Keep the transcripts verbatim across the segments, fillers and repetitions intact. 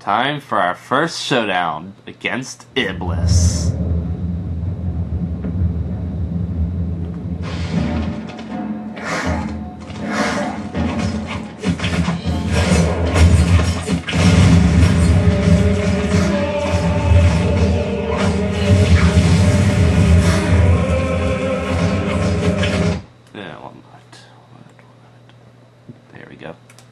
Time for our first showdown against Iblis. Yeah, one minute. One minute, one minute. There we go.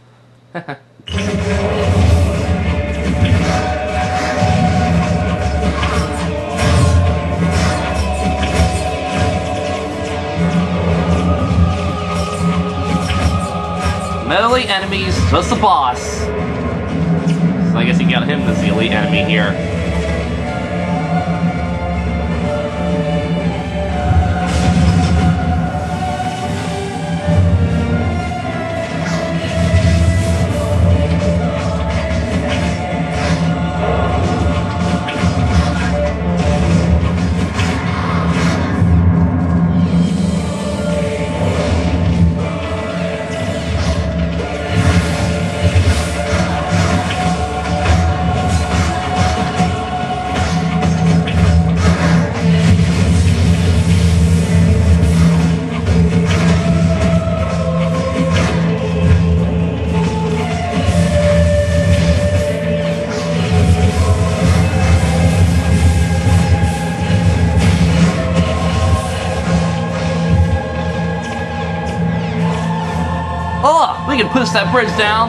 No elite enemies, just the boss. So I guess you got him as the elite enemy here. Oh, we can push that bridge down.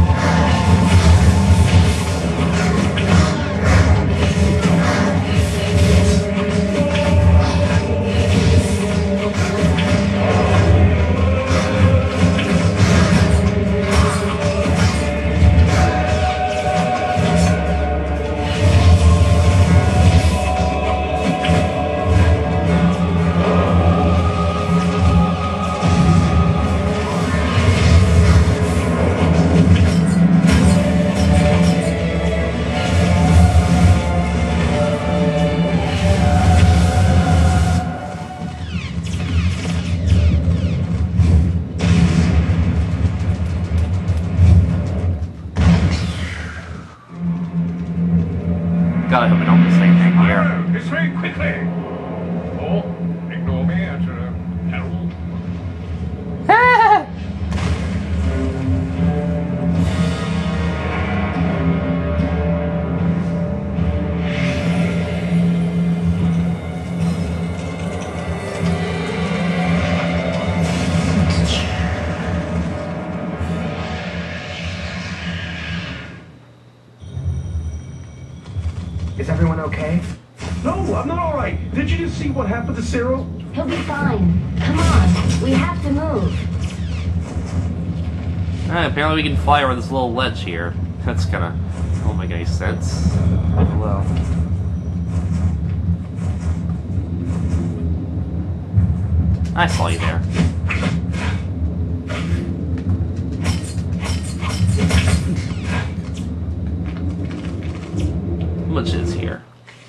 Gotta hope we don't miss anything here. This way, quickly! Oh, ignore me at uh, peril. Is everyone okay? No, I'm not all right. Did you just see what happened to Cyril? He'll be fine. Come on, we have to move. Ah, apparently we can fly over this little ledge here. That's kinda... don't make any sense. Well... I saw you there. Much is here.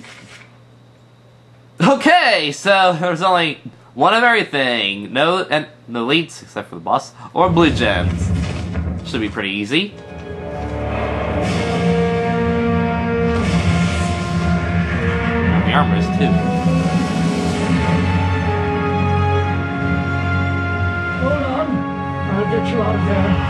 Okay, so there's only one of everything. No and no leads except for the boss or blue gens. Should be pretty easy. The armor is too. Hold on. I'll get you out of there.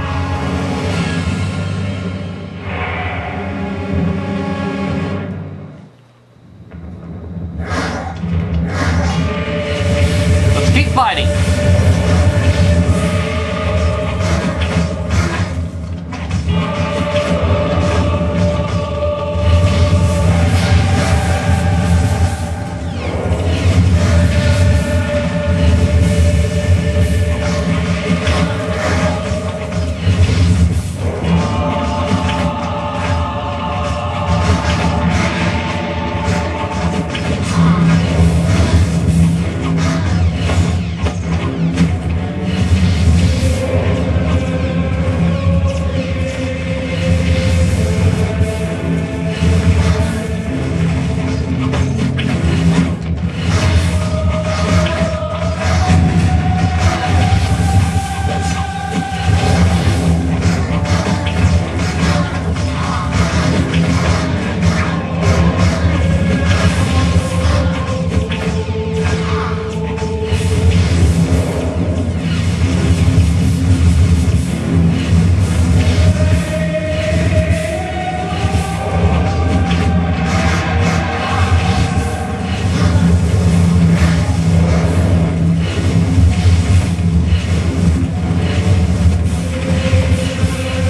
Keep fighting!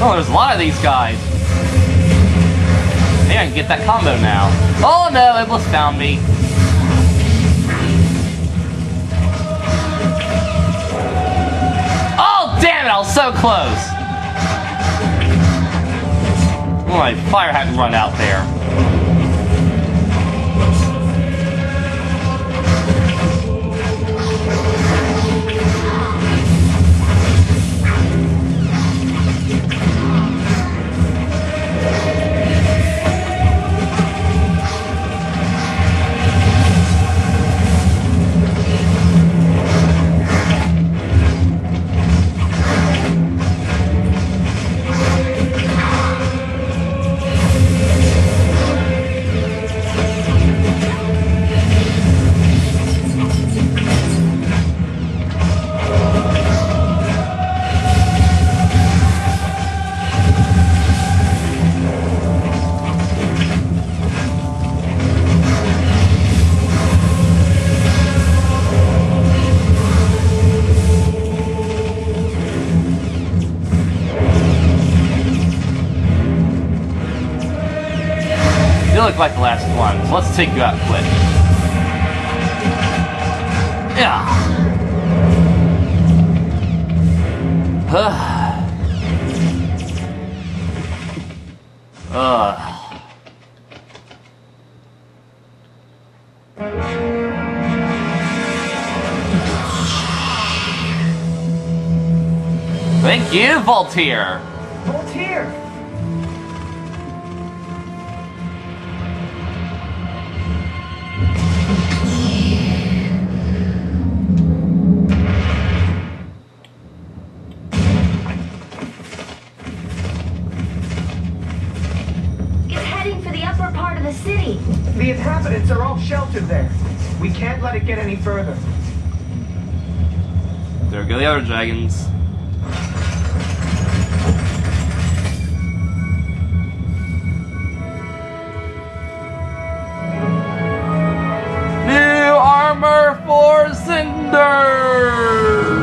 Oh, there's a lot of these guys. Maybe I can get that combo now. Oh no, Iblis found me. Oh damn it, I was so close. Oh, my fire hadn't run out there. You look like the last one, so let's take you out quick. Yeah. Ugh. Thank you, Voltaire. Voltaire! City. The inhabitants are all sheltered there. We can't let it get any further. There go the other dragons. New armor for Cinder!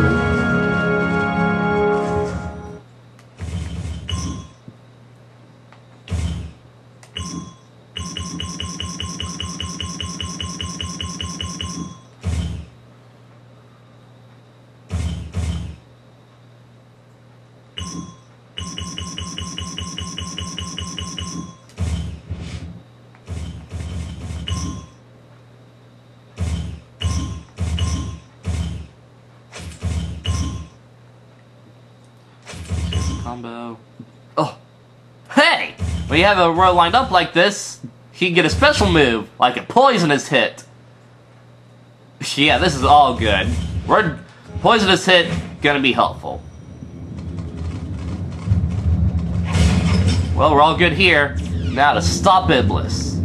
Combo. Oh! Hey! When you have a row lined up like this, he can get a special move, like a poisonous hit. Yeah, this is all good. We're poisonous hit gonna be helpful. Well, we're all good here. Now to stop Iblis.